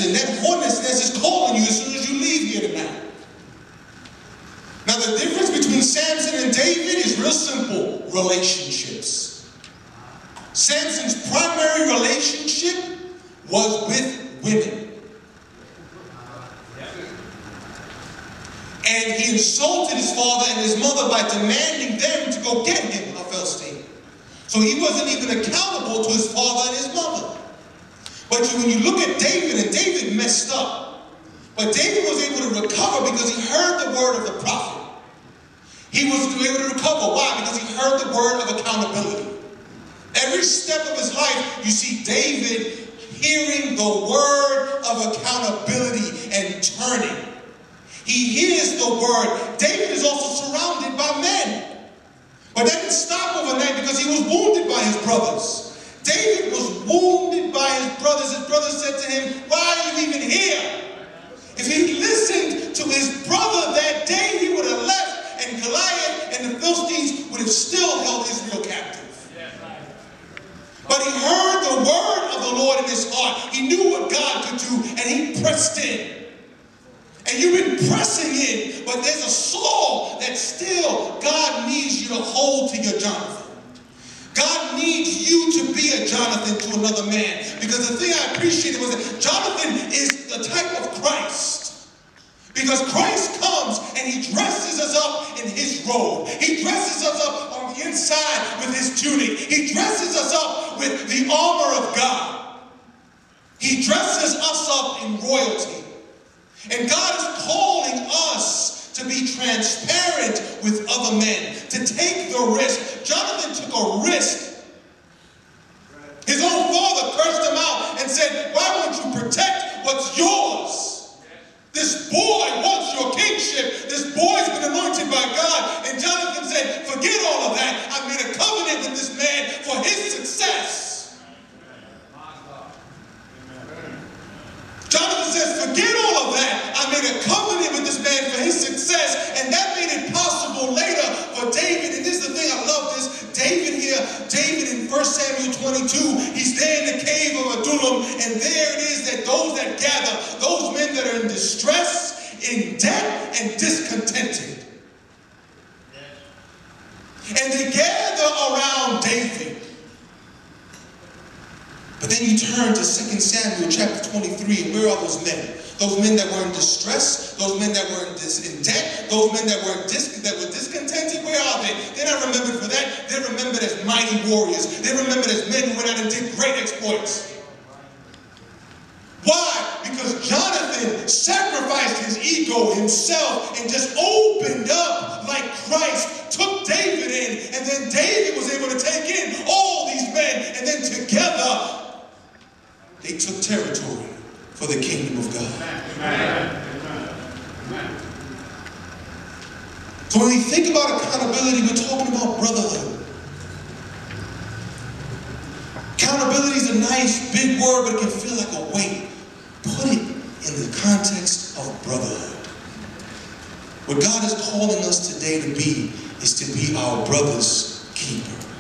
Samson, that hornet's nest is calling you as soon as you leave here tonight. Now the difference between Samson and David is real simple: relationships. Samson's primary relationship was with women. And he insulted his father and his mother by demanding them to go get him a Philistine. So he wasn't even accountable to his father and his mother. But when you look at David, and David messed up, but David was able to recover because he heard the word of the prophet. He was able to recover. Why? Because he heard the word of accountability. Every step of his life, you see David hearing the word of accountability and turning. He hears the word. David is also surrounded by men. But that didn't stop overnight because he was wounded by his brothers. David was wounded by his brothers. His brothers said to him, "Why are you even here?" If he listened to his brother that day, he would have left, and Goliath and the Philistines would have still held Israel captive. But he heard the word of the Lord in his heart. He knew what God could do, and he pressed in. And you've been pressing in, but there's a soul that still God needs you to hold to your Jonathan. God needs you to be a Jonathan to another man. Because the thing I appreciated was that Jonathan is the type of Christ. Because Christ comes and he dresses us up in his robe. He dresses us up on the inside with his tunic. He dresses us up with the armor of God. He dresses us up in royalty. And God is calling us to be transparent with other men, to take the risk. Jonathan took a risk. His own father cursed him out and said, "Why won't you protect what's yours? This boy wants your kingship. This boy's been anointed by God." And Jonathan said, "Forget all of that. I made a covenant with this man for his success." Jonathan says, "Forget all of that. I made a covenant with this man for his success." And that made it possible later for David. And this is the thing, I love this. David here, David in 1 Samuel 22, he's there in the cave of Adullam. And there it is that those that gather, those men that are in distress, in debt, and discontented. And they gather around David. But then you turn to 2 Samuel chapter 23, and where are those men? Those men that were in distress, those men that were in debt, those men that were discontented, where are they? They're not remembered for that. They're remembered as mighty warriors. They're remembered as men who went out and did great exploits. Why? Because Jonathan sacrificed his ego, himself, and just opened up like Christ took David in. And then David was able to take in all these men, and then together they took territory for the kingdom of God. Amen. Amen. So when we think about accountability, we're talking about brotherhood. Accountability is a nice big word, but it can feel like a weight. Put it in the context of brotherhood. What God is calling us today to be is to be our brother's keeper.